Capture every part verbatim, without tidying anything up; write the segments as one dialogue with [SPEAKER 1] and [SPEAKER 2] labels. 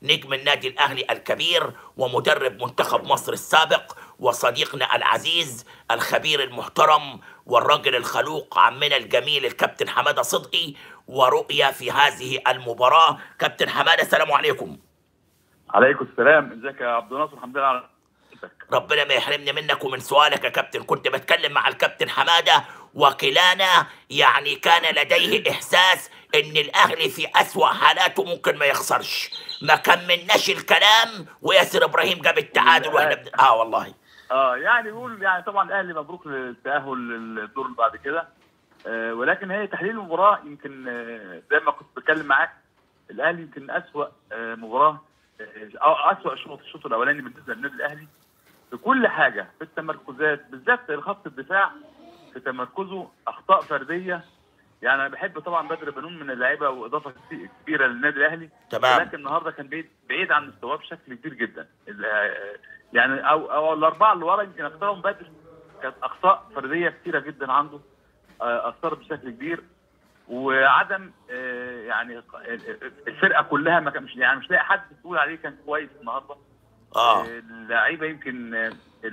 [SPEAKER 1] نجم النادي الاهلي الكبير ومدرب منتخب مصر السابق وصديقنا العزيز الخبير المحترم والرجل الخلوق عمنا الجميل الكابتن حماده صدقي، ورؤية في هذه المباراة. كابتن حماده السلام عليكم.
[SPEAKER 2] عليكم السلام، ازيك يا عبد الناصر؟ الحمد لله على حضرتك.
[SPEAKER 1] ربنا ما يحرمني منك ومن سؤالك يا كابتن. كنت بتكلم مع الكابتن حماده وكلانا يعني كان لديه احساس ان الاهلي في اسوأ حالاته ممكن ما يخسرش. ما كملناش الكلام وياسر ابراهيم جاب التعادل واحنا بد... اه والله
[SPEAKER 2] اه يعني بيقول يعني طبعا الاهلي مبروك للتاهل للدور اللي بعد كده، آه ولكن هي تحليل المباراه يمكن آه زي ما كنت بتكلم معاك، الاهلي يمكن اسوأ آه مباراه او آه اسوأ شوط الشوط الاولاني بالنسبه للنادي الاهلي في كل حاجه، في التمركزات بالذات خط الدفاع، في تمركزه اخطاء فرديه. يعني انا بحب طبعا بدر بنون من اللعيبه واضافه كبيره للنادي الاهلي،
[SPEAKER 1] تمام،
[SPEAKER 2] ولكن النهارده كان بعيد بعيد عن مستواه بشكل كبير جدا. يعني او او الاربعه اللي ورا يمكن اخطائهم بدر كانت اخطاء فرديه كثيره جدا عنده، اثرت بشكل كبير. وعدم يعني الفرقه كلها ما كان مش يعني مش لاقي حد تقول عليه كان كويس النهارده.
[SPEAKER 1] اه
[SPEAKER 2] اللعيبه يمكن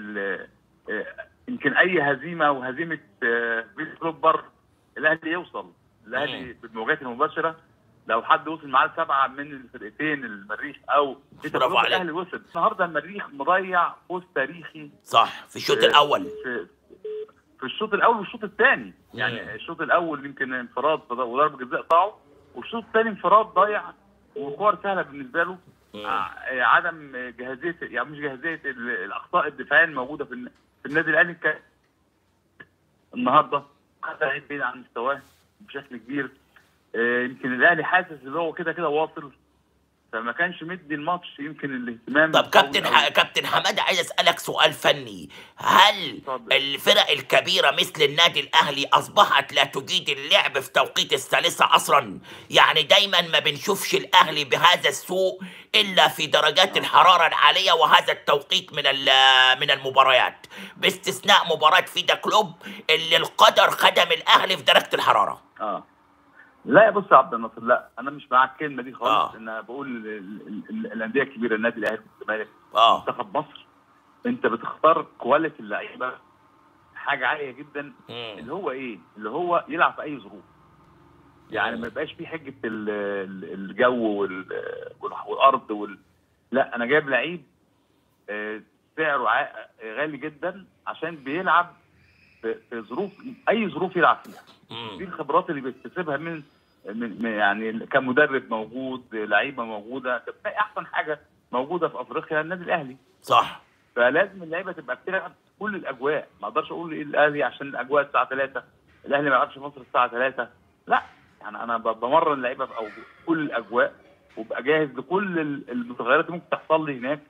[SPEAKER 2] يمكن اي هزيمه وهزيمه بيس كلوبر الاهلي يوصل. الاهلي بالمواجهات المباشره لو حد وصل معاه لسبعه من الفرقتين المريخ او
[SPEAKER 1] برافو عليك.
[SPEAKER 2] الاهلي وصل. النهارده المريخ مضيع فوز تاريخي
[SPEAKER 1] صح في الشوط الاول،
[SPEAKER 2] في, في الشوط الاول والشوط الثاني. يعني الشوط الاول يمكن انفراد وضرب جزاء ضاعوا، والشوط الثاني انفراد ضايع وكور سهله بالنسبه له. عدم جاهزيه يعني مش جاهزيه الاخطاء الدفاعيه الموجوده في في النادي الاهلي كان النهارده حتى لعيب بعيد عن مستواه بشكل كبير. يمكن الاهلي حاسس ان هو كده كده واصل، فما كانش مدي الماتش يمكن الاهتمام.
[SPEAKER 1] طب كابتن ح... كابتن حماده عايز اسالك سؤال فني، هل طبعا. الفرق الكبيره مثل النادي الاهلي اصبحت لا تجيد اللعب في توقيت الثالثه عصرا؟ يعني دايما ما بنشوفش الاهلي بهذا السوء الا في درجات الحراره العاليه وهذا التوقيت من من المباريات، باستثناء مباراه فيدا كلوب اللي القدر خدم الاهلي في درجه الحراره.
[SPEAKER 2] اه لا بص يا عبد الناصر، لا انا مش معاك الكلمه دي خالص.
[SPEAKER 1] آه.
[SPEAKER 2] انا بقول الانديه الكبيره النادي الاهلي والزمالك
[SPEAKER 1] اه
[SPEAKER 2] منتخب مصر، انت بتختار كواليتي اللعيبه حاجه عاليه جدا.
[SPEAKER 1] مم.
[SPEAKER 2] اللي هو ايه؟ اللي هو يلعب في اي ظروف. يعني ما يبقاش في حجه الجو والارض وال... لا انا جايب لعيب سعره غالي جدا عشان بيلعب في ظروف، اي ظروف يلعب فيها. دي الخبرات اللي بيكتسبها من من يعني كمدرب موجود، لعيبه موجوده، تبقى احسن حاجه موجوده في افريقيا النادي الاهلي.
[SPEAKER 1] صح.
[SPEAKER 2] فلازم اللعيبه تبقى بتلعب كل الاجواء. ما اقدرش اقول ايه الاهلي عشان الاجواء الساعه ثلاثة الاهلي ما يلعبش مصر الساعه ثلاثة، لا. يعني انا بمرن اللعيبه في كل الاجواء وابقى جاهز لكل المتغيرات اللي ممكن تحصل لي هناك.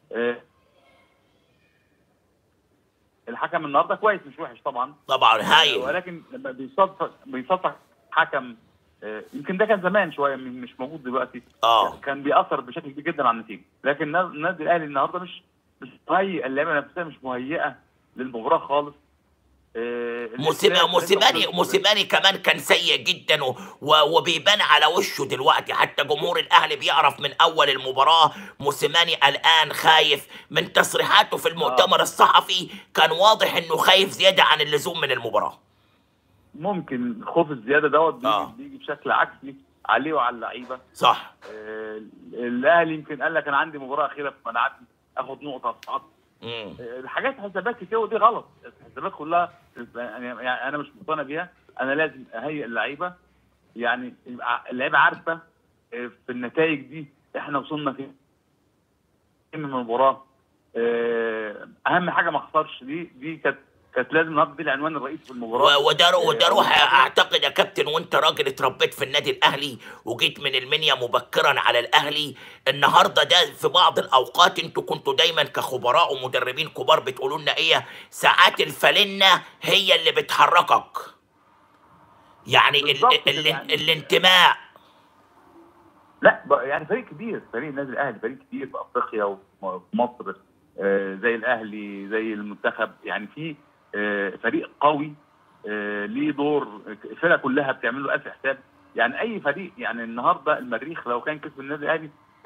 [SPEAKER 2] الحكم النهارده كويس مش وحش طبعا
[SPEAKER 1] طبعا هايل،
[SPEAKER 2] ولكن لما بيصفق بيصفق حكم يمكن ده كان زمان شويه مش موجود دلوقتي.
[SPEAKER 1] اه
[SPEAKER 2] كان بيأثر بشكل كبير جدا على النتيجه. لكن النادي الاهلي النهارده مش مش مهيئ، اللعيبه نفسها مش مهيئه للمباراه خالص.
[SPEAKER 1] موسيماني موسيماني كمان كان سيء جدا و... وبيبان على وشه دلوقتي. حتى جمهور الاهلي بيعرف من اول المباراه موسيماني قلقان خايف. من تصريحاته في المؤتمر آه. الصحفي كان واضح انه خايف زياده عن اللزوم من المباراه.
[SPEAKER 2] ممكن خوف الزياده دوت بيجي,
[SPEAKER 1] آه.
[SPEAKER 2] بيجي بشكل عكسي عليه وعلى اللعيبه.
[SPEAKER 1] صح.
[SPEAKER 2] آه الاهلي يمكن قال لك انا عندي مباراه اخيره في ملعبي اخد نقطه اصعد. الحاجات حسابات كده ودي غلط. الحسابات كلها يعني انا مش مقتنع بيها. انا لازم اهيئ اللعيبه، يعني اللعيبه عارفه في النتائج دي احنا وصلنا فين من المباراه. اهم حاجه ما اخسرش. دي دي كانت كانت لازم النهارده دي العنوان الرئيسي في المباراه.
[SPEAKER 1] وده وده روح اعتقد يا كابتن، وانت راجل اتربيت في النادي الاهلي وجيت من المنيا مبكرا على الاهلي. النهارده ده في بعض الاوقات انتوا كنتوا دايما كخبراء ومدربين كبار بتقولوا لنا ايه؟ ساعات الفلنه هي اللي بتحركك. يعني ال ال يعني الانتماء.
[SPEAKER 2] لا يعني فريق كبير، فريق النادي الاهلي فريق كبير في افريقيا وفي مصر، آه زي الاهلي زي المنتخب. يعني في آه فريق قوي آه ليه دور. الفرقه كلها بتعمل له ألف حساب. يعني اي فريق، يعني النهارده المريخ لو كان كسب النادي الاهلي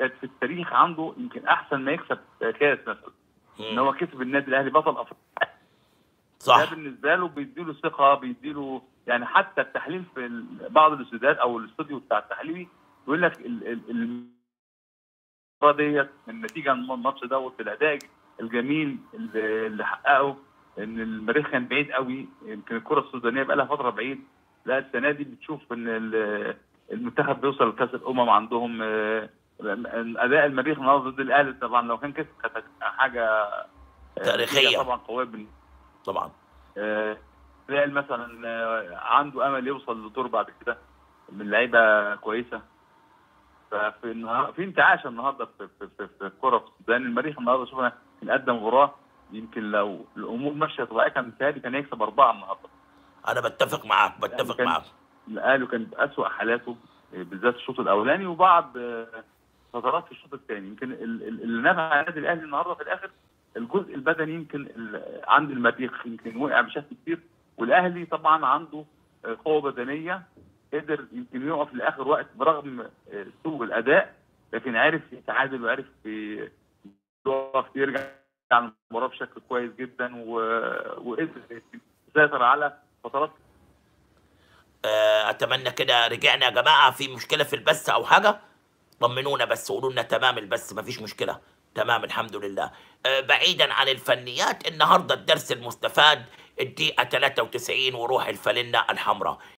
[SPEAKER 2] في التاريخ عنده يمكن احسن ما يكسب كاس مثلا، ان هو كسب النادي الاهلي بطل افريقيا.
[SPEAKER 1] صح.
[SPEAKER 2] ده بالنسبه له بيديله ثقه، بيديله يعني حتى التحليل في ال- بعض الاستوديوهات او الاستوديو بتاع التحليلي يقول لك ال- ال- المباراه ديت النتيجه عن الماتش دوت الاداء الجميل اللي اللي حققه، ان المريخ كان بعيد قوي، يمكن الكره السودانيه بقى لها فتره بعيد. لا السنه دي بتشوف ان ال- المنتخب بيوصل لكاس الامم عندهم. آه، اداء المريخ النهارده ضد الاهلي طبعا لو كان كسب كانت حاجه آه، نتيجة
[SPEAKER 1] تاريخيه
[SPEAKER 2] طبعا قويه بالنسبه.
[SPEAKER 1] طبعا.
[SPEAKER 2] آه، ريال مثلا آه، عنده امل يوصل لدور بعد كده من لعيبه كويسه. ففي النهار في انتعاش النهارده في في في, في الكوره في السودان. المريخ النهارده شفنا كان قدم مباراه، يمكن لو الامور ماشيه طبيعيه كان متهيألي كان يكسب اربعه النهارده.
[SPEAKER 1] انا بتفق معاك،
[SPEAKER 2] الاهلي
[SPEAKER 1] بتفق
[SPEAKER 2] كان
[SPEAKER 1] معاك.
[SPEAKER 2] الاهلي كان باسوء حالاته آه، بالذات الشوط الاولاني وبعض آه، فترات في الشوط الثاني. يمكن ال- ال- اللي نفع النادي الاهلي النهارده في الاخر الجزء البدني. يمكن ال- عند المريخ يمكن وقع بشكل كبير، والاهلي طبعا عنده آه، قوه بدنيه، قدر يمكن يقف لاخر وقت برغم آه، سوء الاداء، لكن عرف يتعادل وعرف ي- يقف يرجع المباراه بشكل كويس جدا، و- وقدر يسيطر على فترات.
[SPEAKER 1] آه، اتمنى كده. رجعنا يا جماعه، في مشكله في البث او حاجه؟ طمنونا بس، قولوا لنا تمام البث، مفيش مشكله. تمام الحمد لله. آه، بعيدا عن الفنيات، النهارده الدرس المستفاد الدقيقه ثلاثة وتسعين وروح الفانلة الحمراء.